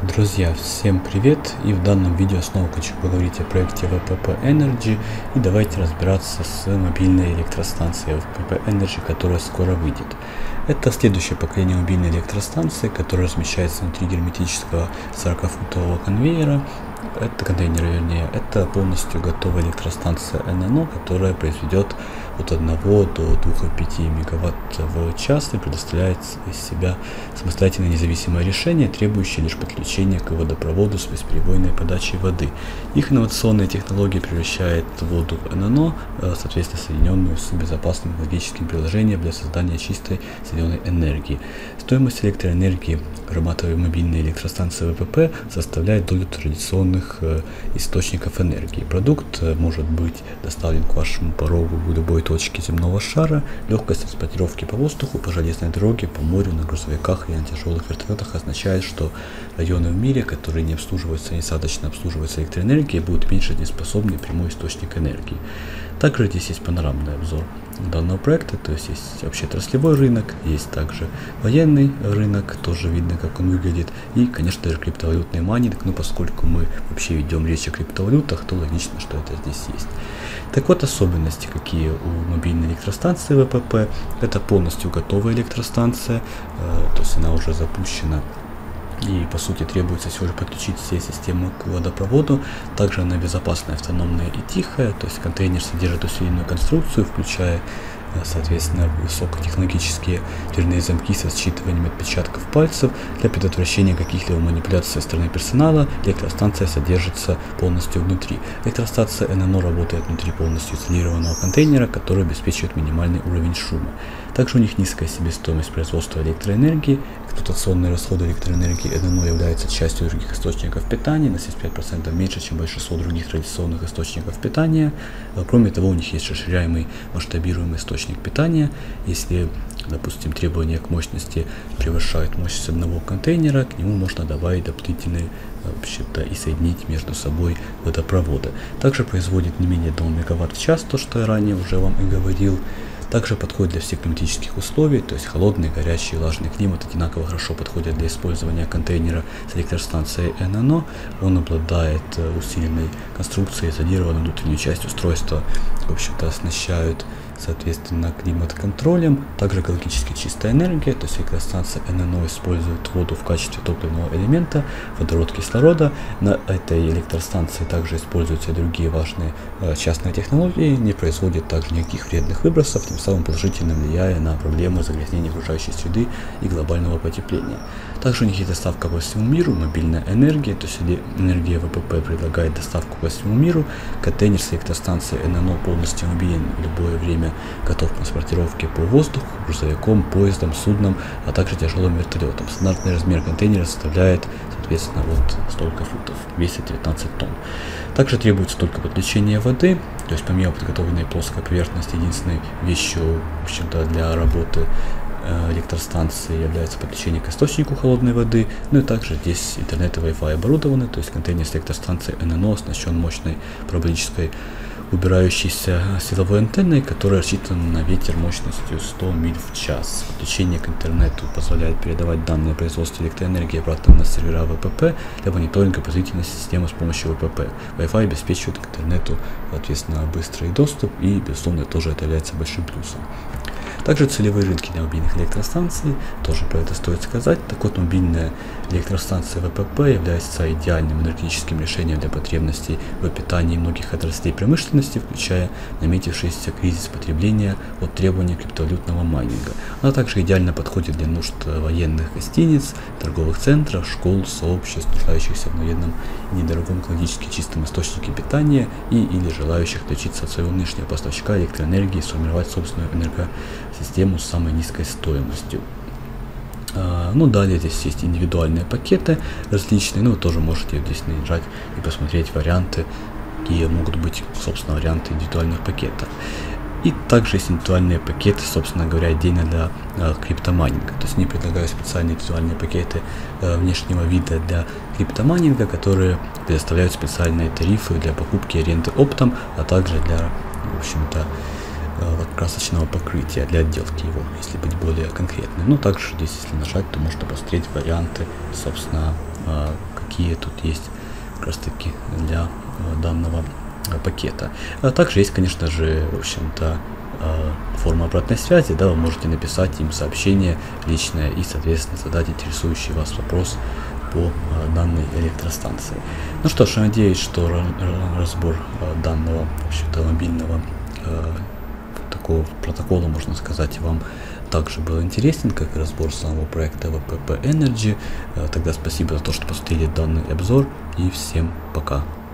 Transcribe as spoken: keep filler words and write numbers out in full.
Друзья, всем привет! И в данном видео снова хочу поговорить о проекте ви пи пи Energy. И давайте разбираться с мобильной электростанцией ви пи пи Energy, которая скоро выйдет. Это следующее поколение мобильной электростанции, которая размещается внутри герметического сорокафутового конвейера. Это контейнер, вернее, это полностью готовая электростанция эн эн о, которая произведет от одного до двух и пяти мегаватт в час и предоставляет из себя самостоятельное независимое решение, требующее лишь подключения к водопроводу с бесперебойной подачей воды. Их инновационная технология превращает воду в эн эн о, соответственно соединенную с безопасным экологическим приложением для создания чистой соединенной энергии. Стоимость электроэнергии громадной мобильной электростанции ви пи пи составляет долю традиционных э, источников энергии. Продукт э, может быть доставлен к вашему порогу в любой точке земного шара. Легкость транспортировки по воздуху, по железной дороге, по морю, на грузовиках и на тяжелых вертолетах означает, что районы в мире, которые не обслуживаются, недостаточно обслуживаются электроэнергией, будут меньше неспособны прямой источник энергии. Также здесь есть панорамный обзор данного проекта, то есть есть вообще отраслевой рынок, есть также военный рынок, тоже видно, как он выглядит, и, конечно же, криптовалютный майнинг, но поскольку мы вообще ведем речь о криптовалютах, то логично, что это здесь есть. Так вот, особенности какие у мобильной электростанции ви пи пи. Это полностью готовая электростанция, э, то есть она уже запущена. И по сути требуется всего лишь подключить все системы к водопроводу. Также она безопасная, автономная и тихая. То есть контейнер содержит усиленную конструкцию, включая соответственно высокотехнологические дверные замки со считыванием отпечатков пальцев. Для предотвращения каких-либо манипуляций со стороны персонала электростанция содержится полностью внутри. Электростанция эн эн о работает внутри полностью изолированного контейнера, который обеспечивает минимальный уровень шума. Также у них низкая себестоимость производства электроэнергии. Эксплуатационные расходы электроэнергии эн эн о являются частью других источников питания, на семьдесят пять процентов меньше, чем большинство других традиционных источников питания. Кроме того, у них есть расширяемый масштабируемый источник питания. Если, допустим, требования к мощности превышают мощность одного контейнера, к нему можно добавить дополнительные вообще-то и соединить между собой водопроводы. Также производит не менее одного мегаватт в час, то что я ранее уже вам и говорил. Также подходит для всех климатических условий, то есть холодный, горячий, влажный климат одинаково хорошо подходят для использования контейнера с электростанцией эн эн о. Он обладает усиленной конструкцией, изолированной внутреннюю часть устройства, в общем-то оснащают соответственно климат-контролем. Также экологически чистая энергия, то есть электростанция эн эн о использует воду в качестве топливного элемента, водород кислорода. На этой электростанции также используются и другие важные э, частные технологии, не производит также никаких вредных выбросов, тем самым положительно влияя на проблему загрязнения окружающей среды и глобального потепления. Также у них есть доставка по всему миру, мобильная энергия, то есть энергия ви пи пи предлагает доставку по всему миру. Контейнер с электростанцией эн эн о полностью мобилен в любое время, готов к транспортировке по воздуху, грузовиком, поездом, судном, а также тяжелым вертолетом. Стандартный размер контейнера составляет, соответственно, вот столько футов, весит девятнадцать тонн. Также требуется только подключение воды, то есть помимо подготовленной плоской поверхности, единственной вещью, в общем-то, для работы электростанции является подключение к источнику холодной воды. Ну и также здесь интернет и Wi-Fi оборудованы, то есть контейнер с электростанцией эн эн о оснащен мощной параболической убирающейся силовой антенной, которая рассчитана на ветер мощностью сто миль в час. Подключение к интернету позволяет передавать данные о производстве электроэнергии обратно на сервера ви пи пи для мониторинга производительности системы с помощью ви пи пи. Wi-Fi обеспечивает к интернету, соответственно, быстрый доступ, и, безусловно, тоже это является большим плюсом. Также целевые рынки для мобильных электростанций, тоже про это стоит сказать. Так вот, мобильная электростанция ви пи пи является идеальным энергетическим решением для потребностей в питании многих отраслей промышленности, включая наметившийся кризис потребления от требования криптовалютного майнинга. Она также идеально подходит для нужд военных гостиниц, торговых центров, школ, сообществ, нуждающихся в военном и недорогом экологически чистом источнике питания и или желающих отличиться от своего нынешнего поставщика электроэнергии и сформировать собственную энергосистему с самой низкой стоимостью. А, ну, далее здесь есть индивидуальные пакеты различные, ну, вы тоже можете здесь нажать и посмотреть варианты, какие могут быть, собственно, варианты индивидуальных пакетов. И также есть индивидуальные пакеты, собственно говоря, отдельно для э, криптомайнинга. То есть они предлагают специальные индивидуальные пакеты э, внешнего вида для криптомайнинга, которые предоставляют специальные тарифы для покупки и аренды оптом, а также для, в общем-то, э, красочного покрытия, для отделки его, если быть более конкретным. Но также здесь, если нажать, то можно посмотреть варианты, собственно, э, какие тут есть как раз таки для данного пакета. А также есть, конечно же, в общем-то, форма обратной связи, да, вы можете написать им сообщение личное и, соответственно, задать интересующий вас вопрос по данной электростанции. Ну что ж, я надеюсь, что разбор данного, в общем-то, мобильного такого протокола, можно сказать, вам также был интересен, как и разбор самого проекта ви пи пи Energy. Тогда спасибо за то, что посмотрели данный обзор, и всем пока.